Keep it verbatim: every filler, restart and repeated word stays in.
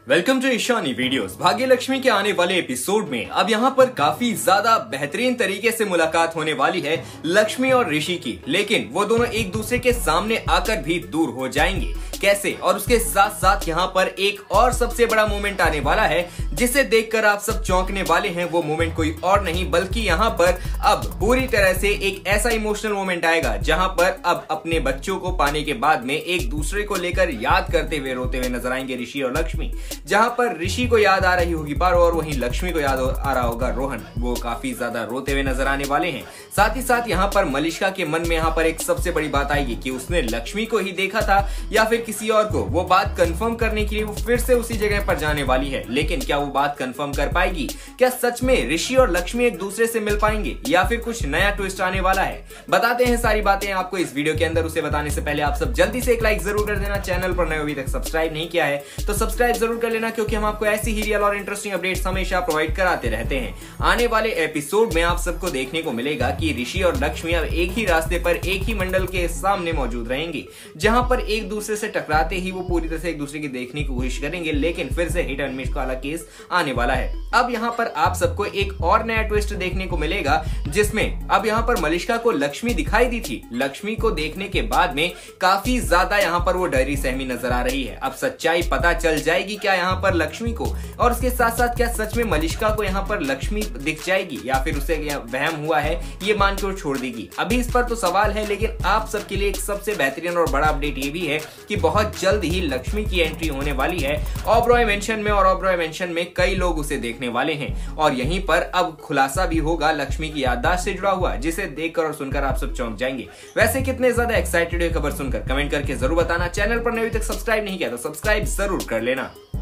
Welcome to Ishani videos. भाग्य लक्ष्मी के आने वाले एपिसोड में अब यहाँ पर काफी ज्यादा बेहतरीन तरीके से मुलाकात होने वाली है लक्ष्मी और ऋषि की, लेकिन वो दोनों एक दूसरे के सामने आकर भी दूर हो जाएंगे। कैसे? और उसके साथ साथ यहाँ पर एक और सबसे बड़ा मोमेंट आने वाला है जिसे देखकर आप सब चौंकने वाले हैं। वो मोमेंट कोई और नहीं बल्कि यहाँ पर अब पूरी तरह से एक ऐसा इमोशनल मोमेंट आएगा जहाँ पर अब अपने बच्चों को पाने के बाद में एक दूसरे को लेकर याद करते हुए रोते हुए नजर आएंगे ऋषि और लक्ष्मी। जहां पर ऋषि को याद आ रही होगी पारो और वहीं लक्ष्मी को याद आ रहा होगा रोहन। वो काफी ज्यादा रोते हुए नजर आने वाले हैं। साथ ही साथ यहाँ पर मलिष्का के मन में यहाँ पर एक सबसे बड़ी बात आएगी कि उसने लक्ष्मी को ही देखा था या फिर किसी और को। वो बात कंफर्म करने के लिए वो फिर से उसी जगह पर जाने वाली है, लेकिन क्या वो बात कंफर्म कर पाएगी? क्या सच में ऋषि और लक्ष्मी एक दूसरे से मिल पाएंगे या फिर कुछ नया ट्विस्ट आने वाला है? बताते हैं सारी बातें आपको इस वीडियो के अंदर। उसे बताने से पहले आप सब जल्दी से एक लाइक जरूर कर देना। चैनल पर नए अभी तक सब्सक्राइब नहीं किया है तो सब्सक्राइब जरूर कर लेना, क्योंकि हम आपको ऐसी ही रियल और इंटरेस्टिंग अपडेट्स हमेशा प्रोवाइड कराते रहते हैं। आने वाले एपिसोड में आप सबको देखने को मिलेगा कि ऋषि और लक्ष्मी अब एक ही रास्ते पर एक ही मंडल के सामने मौजूद रहेंगे, जहां पर एक दूसरे से टकराते ही वो पूरी तरह से एक दूसरे की देखने की कोशिश करेंगे, लेकिन फिर से हिट एंड मिस वाला केस आने वाला है। अब यहाँ पर आप सबको एक और नया ट्विस्ट देखने को मिलेगा, जिसमें अब यहाँ पर मलिष्का को लक्ष्मी दिखाई दी थी। लक्ष्मी को देखने के बाद में काफी ज्यादा यहाँ पर वो डरी सहमी नजर आ रही है। अब सच्चाई पता चल जाएगी क्या यहाँ पर लक्ष्मी को, और उसके साथ साथ क्या सच में मलिष्का को यहाँ पर लक्ष्मी दिख जाएगी या फिर उसे वहम हुआ है ये मान के छोड़ देगी। अभी इस पर तो सवाल है, लेकिन आप सबके लिए एक सबसे बेहतरीन और बड़ा अपडेट ये भी है कि बहुत जल्द ही लक्ष्मी की एंट्री होने वाली है ओबरॉय मेंशन में, और ओबरॉय मेंशन में कई लोग उसे देखने वाले हैं। और यहीं पर अब खुलासा भी होगा लक्ष्मी की याददाश्त से जुड़ा हुआ, जिसे देखकर और सुनकर आप सब चौंक जाएंगे। वैसे कितने ज्यादा एक्साइटेड है खबर सुनकर कमेंट करके जरूर बताना। चैनल पर अभी तक सब्सक्राइब नहीं किया तो सब्सक्राइब जरूर कर लेना।